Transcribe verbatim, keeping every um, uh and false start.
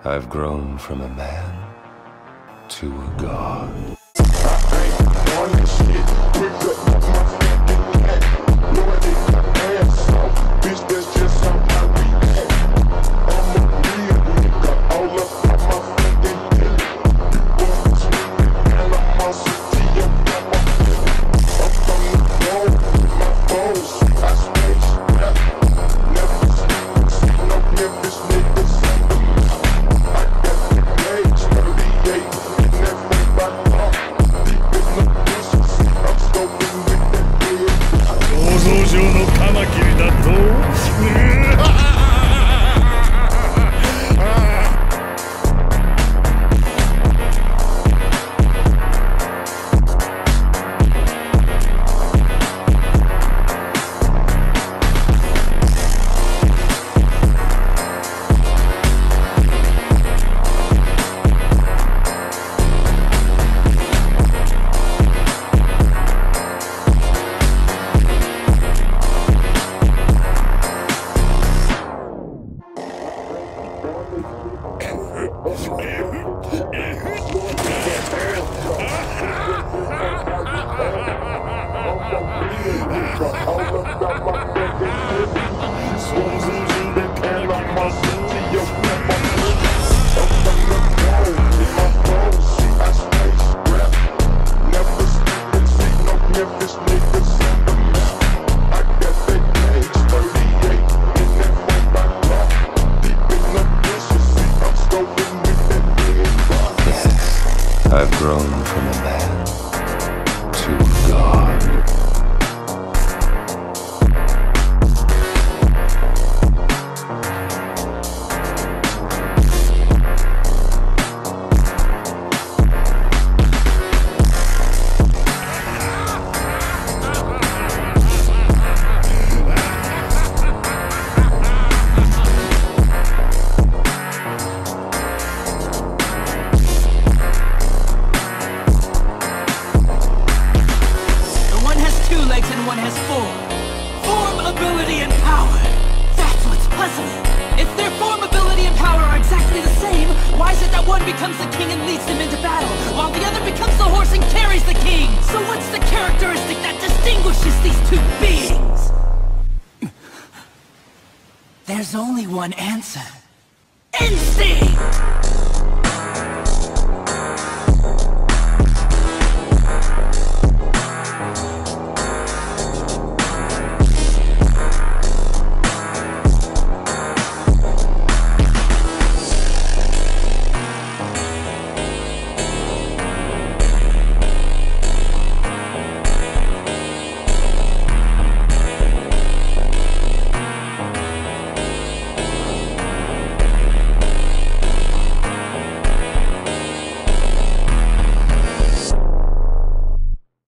I've grown from a man to a god. I've grown from a man to a god. And one has form. Form, ability, and power. That's what's puzzling. If their form, ability, and power are exactly the same, why is it that one becomes the king and leads them into battle, while the other becomes the horse and carries the king? So what's the characteristic that distinguishes these two beings? There's only one answer. Instinct!